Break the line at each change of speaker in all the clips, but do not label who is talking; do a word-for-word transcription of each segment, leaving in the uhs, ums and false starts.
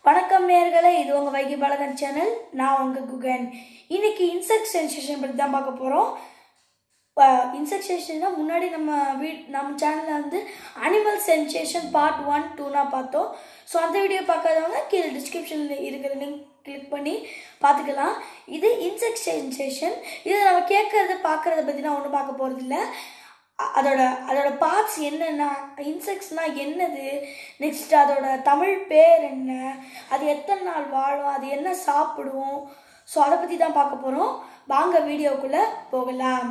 வணக்கம் நேயர்களே, இது உங்கள் வைகை பாலகன் சேனல். நான் உங்கள் குகன். இன்னைக்கு இன்செக்ட் சென்சேஷன் பற்றி தான் பார்க்க போகிறோம். இன்செக்ட் சென்சேஷன்னா முன்னாடி நம்ம வீ நம்ம சேனலில் வந்து அனிமல் சென்சேஷன் பார்ட் ஒன் டூனா பார்த்தோம். ஸோ அந்த வீடியோ பார்க்காதவங்க கீழே டிஸ்கிரிப்ஷனில் இருக்கிற லிங்க் கிளிக் பண்ணி பார்த்துக்கலாம். இது இன்செக்ட் சென்சேஷன். இது நம்ம கேட்கறத பார்க்குறத பற்றி நான் ஒன்றும் பார்க்க போகிறதில்ல. அதோட அதோட பார்ட்ஸ் என்னென்னா, இன்செக்ட்ஸ்னால் என்னது, நெக்ஸ்ட் அதோட தமிழ் பேர் என்ன, அது எத்தனை நாள் வாழும், அது என்ன சாப்பிடுவோம், ஸோ அதை பற்றி தான் பார்க்க போகிறோம். வாங்க வீடியோக்குள்ளே போகலாம்.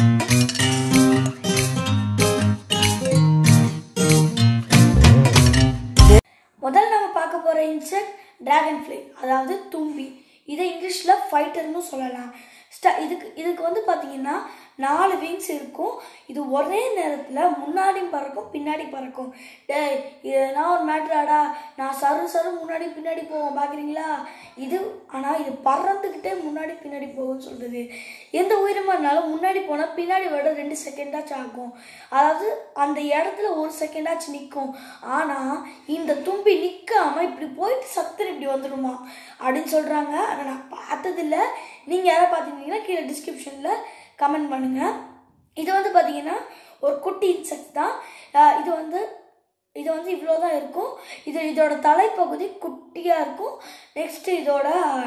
முதல்ல நம்ம பார்க்க போகிற இன்செக்ட் டிராகன் ஃப்ளை, அதாவது தும்பி. இதை இங்கிலீஷில் ஃபைட்டர்னு சொல்லலாம். ஸ்டா இதுக்கு இதுக்கு வந்து பார்த்தீங்கன்னா நாலு விங்ஸ் இருக்கும். இது ஒரே நேரத்தில் முன்னாடியும் பறக்கும் பின்னாடி பறக்கும். டே இதெல்லாம் ஒரு மேட்ராடா, நான் சரு சரு முன்னாடி பின்னாடி போவோம் பார்க்குறீங்களா இது. ஆனால் இது பறந்துக்கிட்டே முன்னாடி பின்னாடி போகும்னு சொல்கிறது. எந்த உயிரினமாக இருந்தாலும் முன்னாடி போனால் பின்னாடி விட ரெண்டு செகண்டாச்சும் ஆகும். அதாவது அந்த இடத்துல ஒரு செகண்டாச்சும் நிற்கும். ஆனால் இந்த தும்பி நிற்காமல் இப்படி போயிட்டு சத்துரு இப்படி வந்துடுமா அப்படின்னு சொல்கிறாங்க. ஆனால் நான் பார்த்ததில்ல. நீங்கள் யாரை பார்த்துருந்தீங்கன்னா கீழே டிஸ்கிரிப்ஷனில் கமெண்ட் பண்ணுங்கள். இது வந்து பார்த்தீங்கன்னா ஒரு குட்டி இன்செக்ட் தான். இது வந்து இது வந்து இவ்வளோ தான் இருக்கும். இது இதோட தலைப்பகுதி குட்டியாக இருக்கும். நெக்ஸ்ட்டு இதோட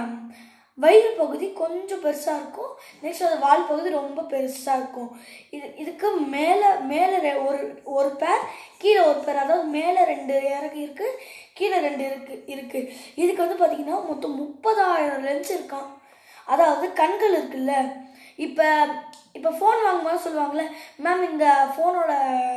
வயிறு பகுதி கொஞ்சம் பெருசாக இருக்கும். நெக்ஸ்ட் அது வால் பகுதி ரொம்ப பெருசாக இருக்கும். இது இதுக்கு மேலே மேலே ஒரு ஒரு பேர் கீழே ஒரு பேர், அதாவது மேலே ரெண்டு இறகு இருக்குது, கீழே ரெண்டு இருக்குது இருக்குது இதுக்கு வந்து பார்த்திங்கன்னா மொத்தம் முப்பதாயிரம் லென்ஸ் இருக்கான். அதாவது கண்கள் இருக்குல்ல, இப்போ இப்போ ஃபோன் வாங்கும்போது சொல்லுவாங்களே, மேம் இந்த ஃபோனோட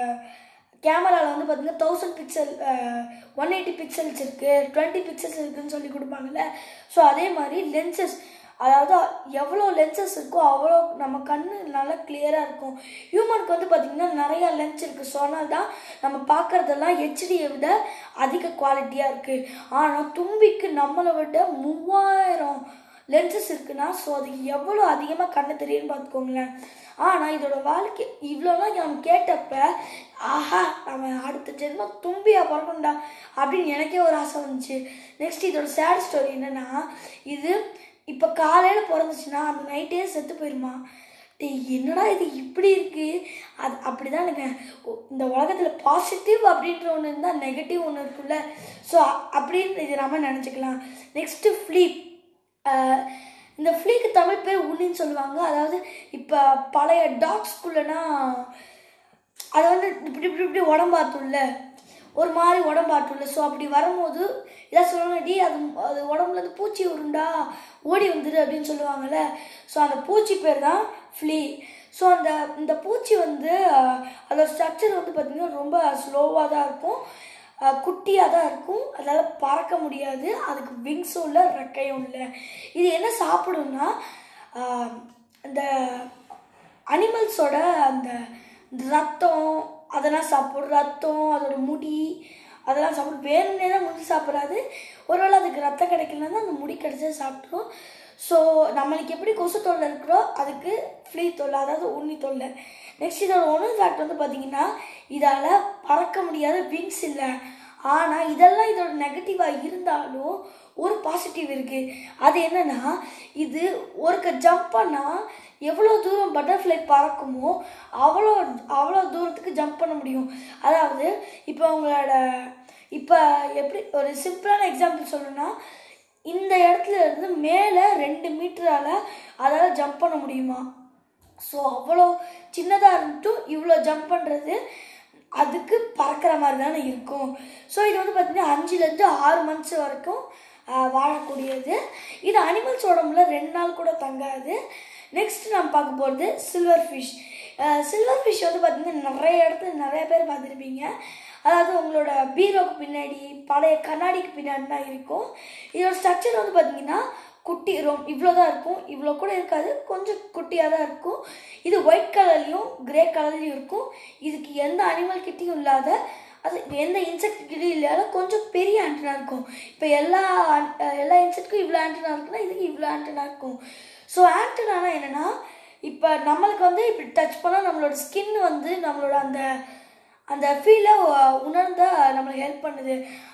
கேமராவில் வந்து பார்த்திங்கன்னா thousand pixel one eighty pixels இருக்குது, டுவெண்ட்டி பிக்சல்ஸ் இருக்குதுன்னு சொல்லி கொடுப்பாங்கள்ல. ஸோ அதே மாதிரி லென்சஸ், அதாவது எவ்வளோ லென்சஸ் இருக்கோ அவ்வளோ நம்ம கண் நல்லா கிளியராக இருக்கும். ஹியூமனுக்கு வந்து பார்த்திங்கன்னா நிறையா லென்ஸ் இருக்குது. ஸோ அதனால தான் நம்ம பார்க்குறதெல்லாம் ஹெச்டியை விட அதிக குவாலிட்டியாக இருக்குது. ஆனால் தும்பிக்கு நம்மளை விட மூவாயிரம் லென்சஸ் இருக்குன்னா, ஸோ அது எவ்வளோ அதிகமாக கண்ணு தெரியும்னு பார்த்துக்கோங்களேன். ஆனால் இதோட வாழ்க்கை இவ்வளோலாம் நம்ம கேட்டப்ப, ஆஹா நம்ம அடுத்த ஜென்மம் தும்பியாக பிறக்கணும்டா அப்படின்னு எனக்கே ஒரு ஆசை வந்துச்சு. நெக்ஸ்ட் இதோட சேட் ஸ்டோரி என்னென்னா, இது இப்போ காலையில் பிறந்துச்சுன்னா அந்த நைட்டே செத்து போயிடுமா. என்னடா இது இப்படி இருக்குது. அது அப்படி தான் எனக்கு இந்த உலகத்தில் பாசிட்டிவ் அப்படின்ற ஒன்று இருந்தால் நெகட்டிவ் ஒன்று இருக்குல்ல. ஸோ அப்படின்னு இது நம்ம நினச்சிக்கலாம். நெக்ஸ்ட்டு ஃப்ளீப். இந்த ஃப்ளீக்கு தமிழ் பேர் உண்ணின்னு சொல்லுவாங்க. அதாவது இப்போ பழைய டாக்ஸ்குள்ளனா அதை வந்து இப்படி இப்படி இப்படி உடம்பாத்துள்ள ஒரு மாதிரி உடம்பாட்டுள்ள. ஸோ அப்படி வரும்போது இதான் சொல்லுவாங்க, டி அது அது உடம்புலேருந்து பூச்சி உருண்டா ஓடி வந்துடு அப்படின்னு சொல்லுவாங்கள்ல. ஸோ அந்த பூச்சி பேர் தான் ஃப்ளீ. ஸோ அந்த இந்த பூச்சி வந்து அதோட ஸ்ட்ரக்சர் வந்து பார்த்திங்கன்னா ரொம்ப ஸ்லோவாக தான் இருக்கும், குட்டியாக தான் இருக்கும். அதனால் பறக்க முடியாது. அதுக்கு விங்ஸும் இல்லை, ரெக்கையும் இல்லை. இது என்ன சாப்பிடும்னா, இந்த அனிமல்ஸோட அந்த ரத்தம் அதெல்லாம் சாப்பிடும். ரத்தம், அதோட முடி அதெல்லாம் சாப்பிடும். வேணும்னே தான் முடி சாப்பிடாது. ஒருவேளை அதுக்கு ரத்தம் கிடைக்கலன்னா அந்த முடி கிடைச்சா சாப்பிட்ரும். ஸோ நம்மளுக்கு எப்படி கொசு தொல்லை இருக்கிறோ அதுக்கு ஃப்ளீ தொல்லை, அதாவது உண்ணி தொல்லை. நெக்ஸ்ட் இதோட ஒன்று ஃபேக்ட் வந்து பார்த்திங்கன்னா, இதால் பறக்க முடியாத விங்ஸ் இல்லை. ஆனால் இதெல்லாம் இதோட நெகட்டிவாக இருந்தாலும் ஒரு பாசிட்டிவ் இருக்குது. அது என்னென்னா, இது ஒருக்க ஜம்ப் பண்ணால் எவ்வளோ தூரம் பட்டர்ஃப்ளை பறக்குமோ அவ்வளோ அவ்வளோ தூரத்துக்கு ஜம்ப் பண்ண முடியும். அதாவது இப்போ உங்களோட இப்போ எப்படி ஒரு சிம்பிளான எக்ஸாம்பிள் சொல்லணும்னா, இந்த இடத்துல இருந்து மேலே ரெண்டு மீட்டரால் அதால் ஜம்ப் பண்ண முடியுமா. ஸோ அவ்வளோ சின்னதாக இருந்துட்டும் இவ்வளோ ஜம்ப் பண்ணுறது அதுக்கு பறக்கிற மாதிரி தானே இருக்கும். ஸோ இது வந்து பார்த்திங்கன்னா அஞ்சுலேருந்து ஆறு மந்த்ஸ் வரைக்கும் வாழக்கூடியது. இது அனிமல்ஸ் உடம்புல ரெண்டு நாள் கூட தங்காது. நெக்ஸ்ட் நம்ம பார்க்க போகிறது சில்வர் ஃபிஷ். சில்வர் ஃபிஷ் வந்து பார்த்திங்கன்னா நிறைய இடத்துல நிறைய பேர் பார்த்துருப்பீங்க. அதாவது உங்களோட பீரோக்கு பின்னாடி பழைய கண்ணாடிக்கு பின்னாடி தான் இருக்கும். இதோட ஸ்ட்ரக்சர் வந்து பார்த்திங்கன்னா குட்டி ரொம்ப இவ்வளோ தான் இருக்கும், இவ்வளோ கூட இருக்காது, கொஞ்சம் குட்டியாக தான் இருக்கும். இது ஒயிட் கலர்லேயும் கிரே கலர்லேயும் இருக்கும். இதுக்கு எந்த அனிமல் கிட்டையும் இல்லாத, அது எந்த இன்செக்ட் கிட்டையும் இல்லாத கொஞ்சம் பெரிய ஆண்டனா இருக்கும். இப்போ எல்லா எல்லா இன்செக்ட்டுக்கும் இவ்வளோ ஆண்டனா இருக்குன்னா இதுக்கு இவ்வளோ ஆண்டனா இருக்கும். ஸோ ஆண்டனானா என்னென்னா, இப்போ நம்மளுக்கு வந்து இப்படி டச் பண்ணால் நம்மளோட ஸ்கின் வந்து நம்மளோட அந்த அந்த ஃபீலை உணர்ந்த நம்மளுக்கு ஹெல்ப் பண்ணுது.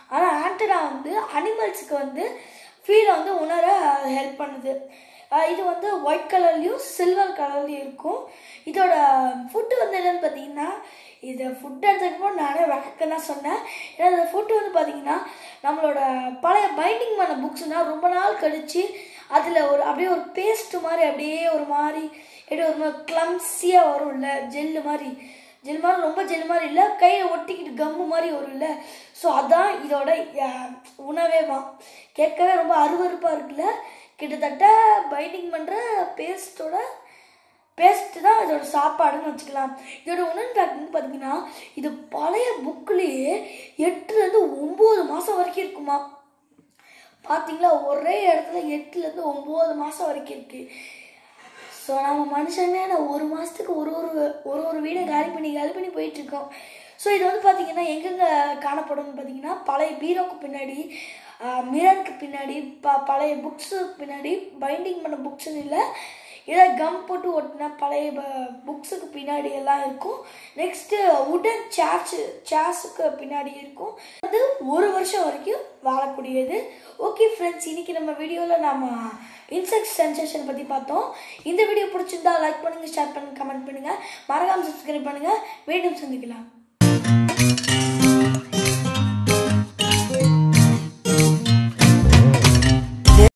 ஆனால் ஆண்டனா வந்து அனிமல்ஸுக்கு வந்து ஃபீலை வந்து உணர ஹெல்ப் பண்ணுது. இது வந்து ஒயிட் கலர்லேயும் சில்வர் கலர்லேயும் இருக்கும். இதோட ஃபுட்டு வந்து என்னென்னு பார்த்தீங்கன்னா, இதை ஃபுட் எடுத்துக்கப்போ நானே வழக்கம் தான் சொன்னேன். ஏன்னா இந்த ஃபுட்டு வந்து பார்த்தீங்கன்னா நம்மளோட பழைய பைண்டிங் பண்ண புக்ஸ்னால் ரொம்ப நாள் கழித்து அதில் ஒரு அப்படியே ஒரு பேஸ்ட்டு மாதிரி அப்படியே ஒரு மாதிரி அப்படியே ஒரு மாதிரி க்ளம்ஸியாக வரும்ல, ஜெல்லு மாதிரி ஜெல் மாதிரி ரொம்ப ஜெல் மாதிரி இல்லை, கையை ஒட்டிக்கிட்டு கம்மு மாதிரி வரும் இல்லை. ஸோ அதான் இதோட உணவேவா. கேட்கவே ரொம்ப அருவருப்பாக இருக்குல்ல. கிட்டத்தட்ட பைண்டிங் பண்ணுற பேஸ்ட்டோட பேஸ்ட்டு தான் இதோட சாப்பாடுன்னு வச்சுக்கலாம். இதோட உணவு ஃபேக்ட்னு பார்த்தீங்கன்னா இது பழைய புக்குலேயே எட்டுலேருந்து ஒம்பது மாதம் வரைக்கும் இருக்குமா. பார்த்தீங்களா, ஒரே இடத்துல எட்டுலேருந்து ஒம்பது மாதம் வரைக்கும் இருக்குது. ஸோ நம்ம மனுஷங்க நான் ஒரு மாதத்துக்கு ஒரு ஒரு ஒரு ஒரு வீடை காலி பண்ணி காலி பண்ணி போயிட்டுருக்கோம். ஸோ இது வந்து பார்த்திங்கன்னா எங்கெங்கே காணப்படும்னு பார்த்தீங்கன்னா பழைய பீரோக்கு பின்னாடி, மிரருக்கு பின்னாடி, ப பழைய புக்ஸுக்கு பின்னாடி, பைண்டிங் பண்ண புக்ஸுன்னு இல்லை, ஏதாவது கம் போட்டு ஒட்டினா பழைய புக்ஸுக்கு பின்னாடி எல்லாம் இருக்கும். நெக்ஸ்ட்டு உடன் சேர்ஸு சேர்ஸுக்கு பின்னாடி இருக்கும். அது ஒரு வருஷம் வரைக்கும் வாழக்கூடியது. ஓகே ஃப்ரெண்ட்ஸ், இன்றைக்கி நம்ம வீடியோவில் நம்ம இன்செக்ட் சென்சேஷன் பற்றி பார்த்தோம். இந்த வீடியோ பிடிச்சிருந்தா லைக் பண்ணுங்கள், ஷேர் பண்ணுங்கள், கமெண்ட் பண்ணுங்கள், மறக்காமல் சப்ஸ்கிரைப் பண்ணுங்கள். மீண்டும் சந்திக்கலாம்.